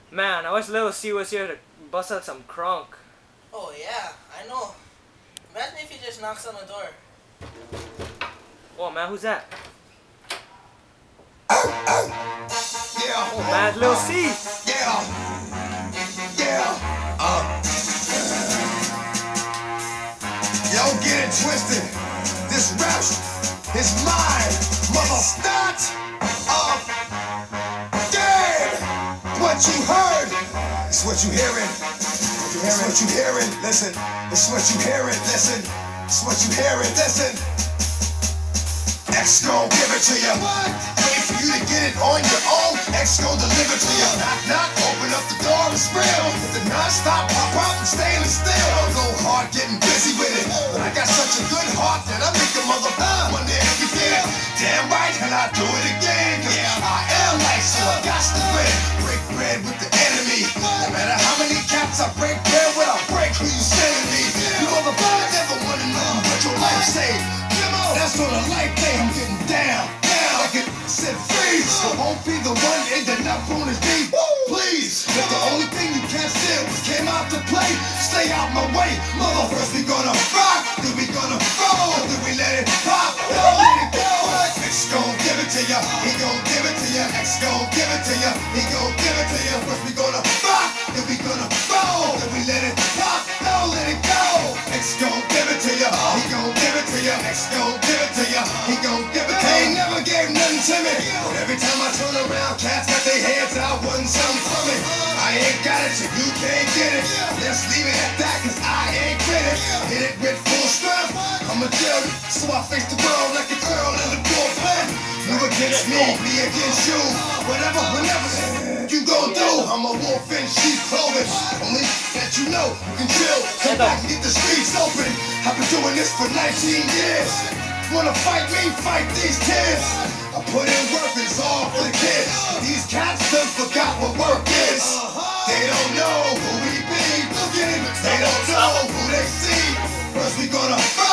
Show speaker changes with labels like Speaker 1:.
Speaker 1: Man, I wish Little C was here to bust out some crunk.
Speaker 2: Oh yeah, I know. Imagine if he just knocks on the door.
Speaker 1: Oh man, who's that?
Speaker 3: Yeah.
Speaker 1: Oh man, it's Little C.
Speaker 3: Yeah. Yo, get it twisted. This rap is mine. Mother start of dead. What you heard is what you hearing. It's what you hearing. Listen. It's what you hearing. Listen. It's what you hearing. Listen. X gon' give it to you. Wait for you to get it on your own. X gon' deliver to you. Knock, knock, open up the door, it's real. With the non-stop pop out and stainless steel. I'll go hard getting busy with it. But I got such a good heart that I make a mother wonder if you feel. Damn right, and I do it again. Cause I am like, so I got to win. Break bread with the enemy. No matter how many cats I break bread with, I break who you sending me. You motherfucker never wanna know what your life saved. That's on a life day, I'm getting down, like it said freeze. I won't be the one ending up on his beat, please. If the only thing you can't steal came out to play, stay out my way. Mother, first we gonna rock, then we gonna roll, then we let it pop, then we let it go. X gon' give it to ya, he gon' give it to ya. X gon' give it to ya, he gon' give it to ya. First we gonna rock, then we gonna roll, then we let it pop, then let it go. X gon' give it to ya, he gon' give it to ya. X gon' give it to ya, he gon' give it to ya. He ain't never gave nothing to me, but every time I turn around, cats got their heads out, wanting something from me. I ain't got it, so you can't get it. Let's leave it at that, cause I ain't with it. Hit it with full strength, I'm a jail, so I face the world like a girl in the bullpen. You against me against you, whatever, whenever you gon' do. I'm a wolf in sheep clothing, only that you know you can chill. Come back and get the streets open. I've been doing this for 19 years. Wanna fight me, fight these kids. I put in work, it's all for the kids. These cats done forgot what work is. They don't know who we be, they don't know who they see. First we gonna